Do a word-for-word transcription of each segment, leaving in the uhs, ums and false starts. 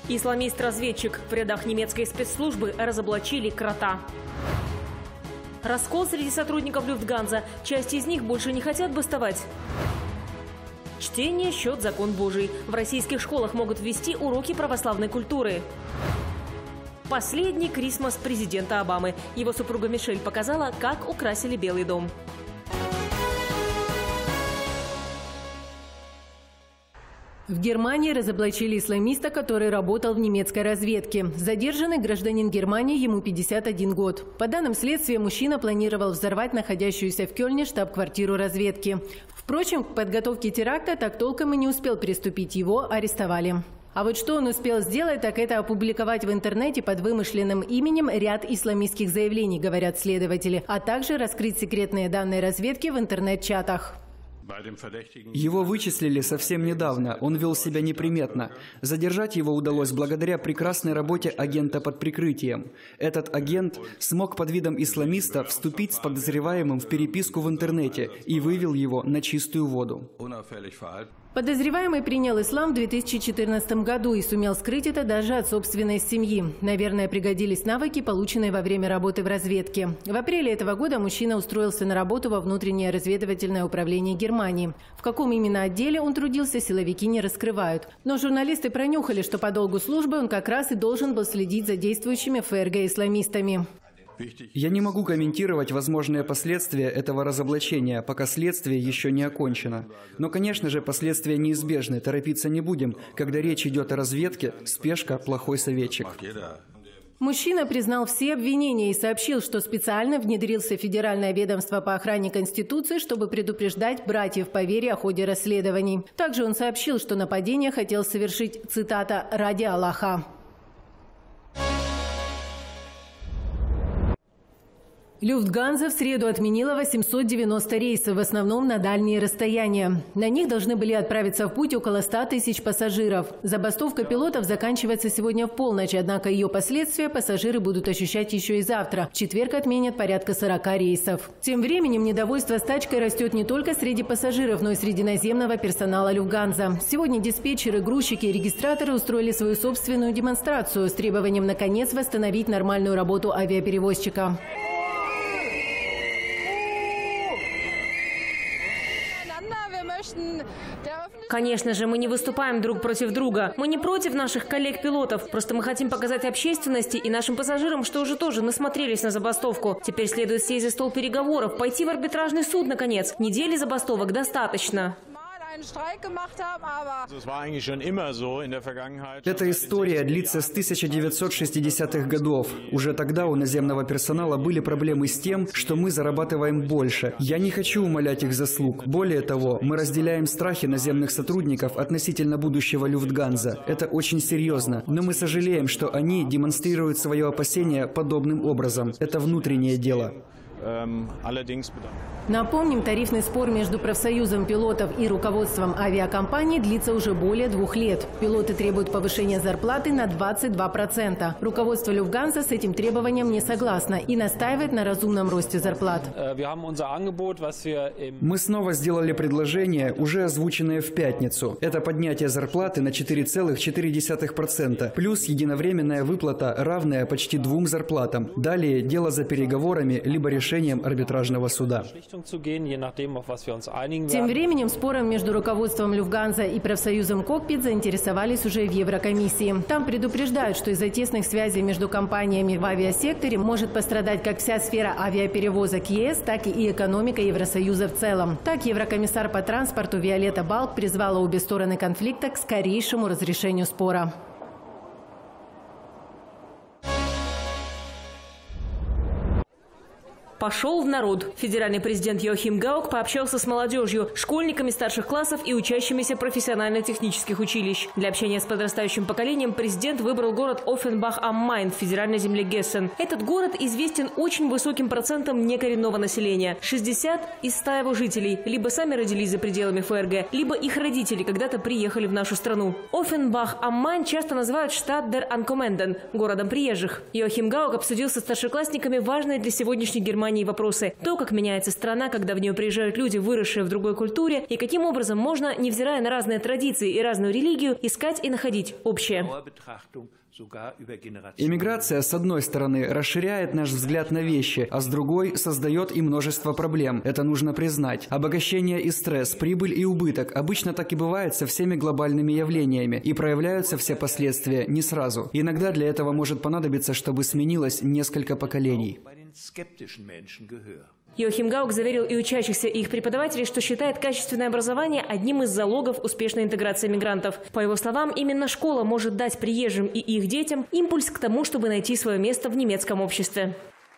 Исламист-разведчик. В рядах немецкой спецслужбы разоблачили крота. Раскол среди сотрудников Люфтганза. Часть из них больше не хотят бастовать. Чтение, счет, закон Божий. В российских школах могут ввести уроки православной культуры. Последний крисмас президента Обамы. Его супруга Мишель показала, как украсили Белый дом. В Германии разоблачили исламиста, который работал в немецкой разведке. Задержанный гражданин Германии, ему пятьдесят один год. По данным следствия, мужчина планировал взорвать находящуюся в Кёльне штаб-квартиру разведки. Впрочем, к подготовке теракта так толком и не успел приступить, его арестовали. А вот что он успел сделать, так это опубликовать в интернете под вымышленным именем ряд исламистских заявлений, говорят следователи, а также раскрыть секретные данные разведки в интернет-чатах. Его вычислили совсем недавно, он вел себя неприметно. Задержать его удалось благодаря прекрасной работе агента под прикрытием. Этот агент смог под видом исламиста вступить с подозреваемым в переписку в интернете и вывел его на чистую воду. Подозреваемый принял ислам в две тысячи четырнадцатом году и сумел скрыть это даже от собственной семьи. Наверное, пригодились навыки, полученные во время работы в разведке. В апреле этого года мужчина устроился на работу во внутреннее разведывательное управление Германии. В каком именно отделе он трудился, силовики не раскрывают. Но журналисты пронюхали, что по долгу службы он как раз и должен был следить за действующими ФРГ-исламистами. Я не могу комментировать возможные последствия этого разоблачения, пока следствие еще не окончено. Но, конечно же, последствия неизбежны, торопиться не будем. Когда речь идет о разведке, спешка – плохой советчик. Мужчина признал все обвинения и сообщил, что специально внедрился в Федеральное ведомство по охране Конституции, чтобы предупреждать братьев по вере о ходе расследований. Также он сообщил, что нападение хотел совершить, цитата, «ради Аллаха». Люфтганза в среду отменила восемьсот девяносто рейсов, в основном на дальние расстояния. На них должны были отправиться в путь около ста тысяч пассажиров. Забастовка пилотов заканчивается сегодня в полночь, однако ее последствия пассажиры будут ощущать еще и завтра. В четверг отменят порядка сорока рейсов. Тем временем недовольство стачкой растет не только среди пассажиров, но и среди наземного персонала Люфтганза. Сегодня диспетчеры, грузчики и регистраторы устроили свою собственную демонстрацию с требованием наконец восстановить нормальную работу авиаперевозчика. Конечно же, мы не выступаем друг против друга. Мы не против наших коллег-пилотов. Просто мы хотим показать общественности и нашим пассажирам, что уже тоже насмотрелись на забастовку. Теперь следует сесть за стол переговоров, пойти в арбитражный суд, наконец. Недели забастовок достаточно. Эта история длится с тысяча девятьсот шестидесятых годов. Уже тогда у наземного персонала были проблемы с тем, что мы зарабатываем больше. Я не хочу умалять их заслуг. Более того, мы разделяем страхи наземных сотрудников относительно будущего Люфтганза. Это очень серьезно. Но мы сожалеем, что они демонстрируют свое опасение подобным образом. Это внутреннее дело. Напомним, тарифный спор между профсоюзом пилотов и руководством авиакомпании длится уже более двух лет. Пилоты требуют повышения зарплаты на двадцать два процента. Руководство Люфтганза с этим требованием не согласно и настаивает на разумном росте зарплат. Мы снова сделали предложение, уже озвученное в пятницу. Это поднятие зарплаты на четыре целых четыре десятых процента, плюс единовременная выплата, равная почти двум зарплатам. Далее дело за переговорами, либо решением арбитражного суда. Тем временем спором между руководством Люфтганза и профсоюзом «Кокпит» заинтересовались уже в Еврокомиссии. Там предупреждают, что из-за тесных связей между компаниями в авиасекторе может пострадать как вся сфера авиаперевозок ЕС, так и экономика Евросоюза в целом. Так, еврокомиссар по транспорту Виолетта Балк призвала обе стороны конфликта к скорейшему разрешению спора. Пошел в народ. Федеральный президент Йохим Гаук пообщался с молодежью, школьниками старших классов и учащимися профессионально-технических училищ. Для общения с подрастающим поколением президент выбрал город Оффенбах am Main в федеральной земле Гессен. Этот город известен очень высоким процентом некоренного населения. шестьдесят из ста его жителей либо сами родились за пределами ФРГ, либо их родители когда-то приехали в нашу страну. Оффенбах am Main часто называют Stadt der Ankommenden – городом приезжих. Йохим Гаук обсудил со старшеклассниками важные для сегодняшней Германии внимание вопросы. То, как меняется страна, когда в нее приезжают люди, выросшие в другой культуре, и каким образом можно, невзирая на разные традиции и разную религию, искать и находить общее. Иммиграция, с одной стороны, расширяет наш взгляд на вещи, а с другой создает и множество проблем. Это нужно признать. Обогащение и стресс, прибыль и убыток обычно так и бывает со всеми глобальными явлениями, и проявляются все последствия не сразу. Иногда для этого может понадобиться, чтобы сменилось несколько поколений. Йохим Гаук заверил и учащихся, и их преподавателей, что считает качественное образование одним из залогов успешной интеграции мигрантов. По его словам, именно школа может дать приезжим и их детям импульс к тому, чтобы найти свое место в немецком обществе.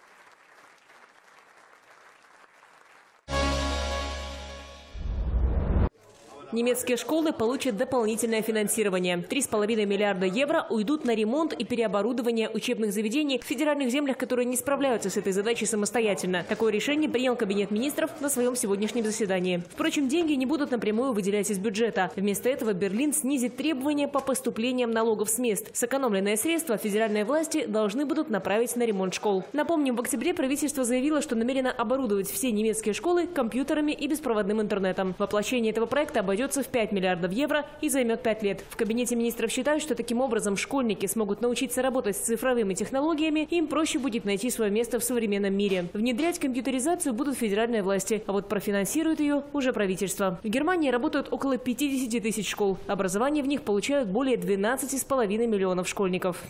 Немецкие школы получат дополнительное финансирование. три с половиной миллиарда евро уйдут на ремонт и переоборудование учебных заведений в федеральных землях, которые не справляются с этой задачей самостоятельно. Такое решение принял Кабинет министров на своем сегодняшнем заседании. Впрочем, деньги не будут напрямую выделять из бюджета. Вместо этого Берлин снизит требования по поступлениям налогов с мест. Сэкономленные средства федеральные власти должны будут направить на ремонт школ. Напомним, в октябре правительство заявило, что намерено оборудовать все немецкие школы компьютерами и беспроводным интернетом. Воплощение этого проекта обойдется в пять миллиардов евро и займет пять лет. В Кабинете министров считают, что таким образом школьники смогут научиться работать с цифровыми технологиями, и им проще будет найти свое место в современном мире. Внедрять компьютеризацию будут федеральные власти, а вот профинансирует ее уже правительство. В Германии работают около пятидесяти тысяч школ. Образование в них получают более двенадцати с половиной миллионов школьников.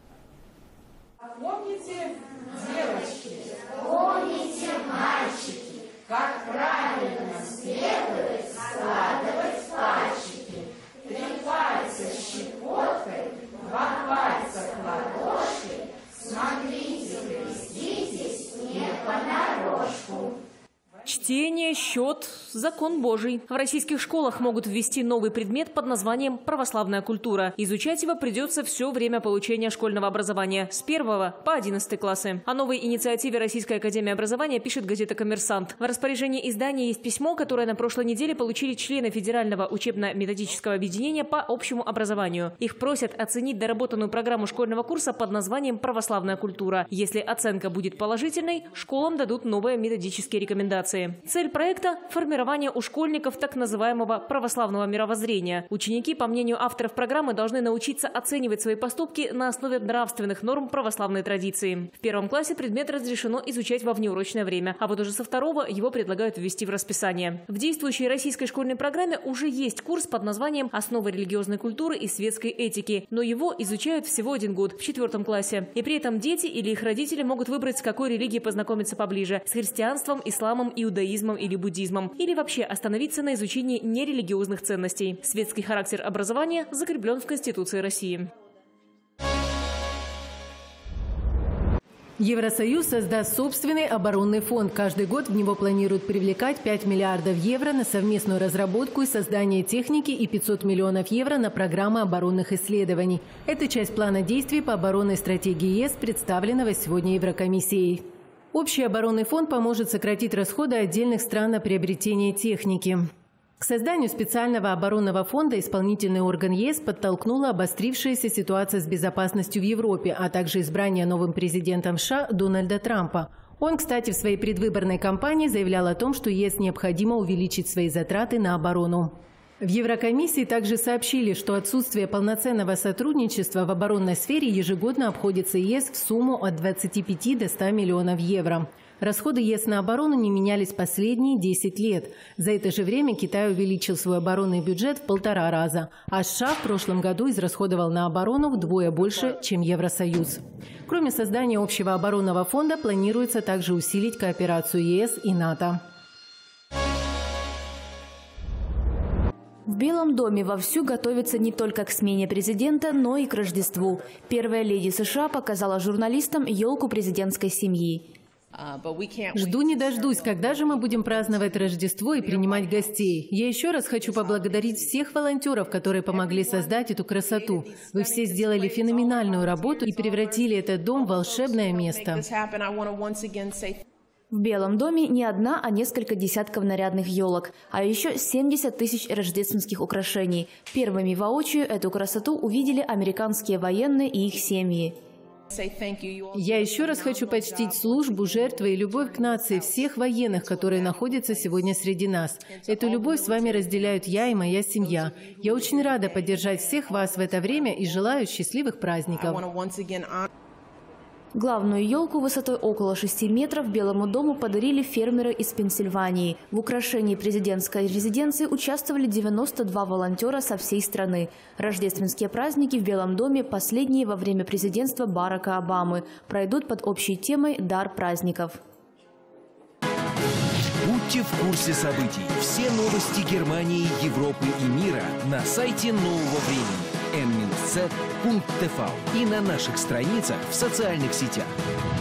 Помните, девочки, помните, мальчики, как правильно следует складывать пальчики. Три пальца щепоткой, два пальца ладошкой. Смотрите, креститесь не понарошку. Чтение, счет – закон Божий. В российских школах могут ввести новый предмет под названием «православная культура». Изучать его придется все время получения школьного образования – с первого по одиннадцатый классы. О новой инициативе Российской академии образования пишет газета «Коммерсант». В распоряжении издания есть письмо, которое на прошлой неделе получили члены Федерального учебно-методического объединения по общему образованию. Их просят оценить доработанную программу школьного курса под названием «Православная культура». Если оценка будет положительной, школам дадут новые методические рекомендации. Цель проекта – формирование у школьников так называемого православного мировоззрения. Ученики, по мнению авторов программы, должны научиться оценивать свои поступки на основе нравственных норм православной традиции. В первом классе предмет разрешено изучать во внеурочное время, а вот уже со второго его предлагают ввести в расписание. В действующей российской школьной программе уже есть курс под названием «Основы религиозной культуры и светской этики», но его изучают всего один год, в четвертом классе. И при этом дети или их родители могут выбрать, с какой религией познакомиться поближе – с христианством, исламом и иудаизмом или буддизмом, или вообще остановиться на изучении нерелигиозных ценностей. Светский характер образования закреплен в Конституции России. Евросоюз создаст собственный оборонный фонд. Каждый год в него планируют привлекать пять миллиардов евро на совместную разработку и создание техники и пятьсот миллионов евро на программы оборонных исследований. Это часть плана действий по оборонной стратегии ЕС, представленного сегодня Еврокомиссией. Общий оборонный фонд поможет сократить расходы отдельных стран на приобретение техники. К созданию специального оборонного фонда исполнительный орган ЕС подтолкнула обострившаяся ситуация с безопасностью в Европе, а также избрание новым президентом США Дональда Трампа. Он, кстати, в своей предвыборной кампании заявлял о том, что ЕС необходимо увеличить свои затраты на оборону. В Еврокомиссии также сообщили, что отсутствие полноценного сотрудничества в оборонной сфере ежегодно обходится ЕС в сумму от двадцати пяти до ста миллионов евро. Расходы ЕС на оборону не менялись последние десять лет. За это же время Китай увеличил свой оборонный бюджет в полтора раза, а США в прошлом году израсходовал на оборону вдвое больше, чем Евросоюз. Кроме создания общего оборонного фонда, планируется также усилить кооперацию ЕС и НАТО. В Белом доме вовсю готовятся не только к смене президента, но и к Рождеству. Первая леди США показала журналистам елку президентской семьи. Жду не дождусь, когда же мы будем праздновать Рождество и принимать гостей. Я еще раз хочу поблагодарить всех волонтеров, которые помогли создать эту красоту. Вы все сделали феноменальную работу и превратили этот дом в волшебное место. В Белом доме не одна, а несколько десятков нарядных елок, а еще семьдесят тысяч рождественских украшений. Первыми воочию эту красоту увидели американские военные и их семьи. Я еще раз хочу почтить службу, жертвы и любовь к нации всех военных, которые находятся сегодня среди нас. Эту любовь с вами разделяют я и моя семья. Я очень рада поддержать всех вас в это время и желаю счастливых праздников. Главную елку высотой около шести метров Белому дому подарили фермеры из Пенсильвании. В украшении президентской резиденции участвовали девяносто два волонтера со всей страны. Рождественские праздники в Белом доме, последние во время президентства Барака Обамы, пройдут под общей темой «Дар праздников». Будьте в курсе событий. Все новости Германии, Европы и мира на сайте Нового времени эн минус зет точка тэ вэ и на наших страницах в социальных сетях.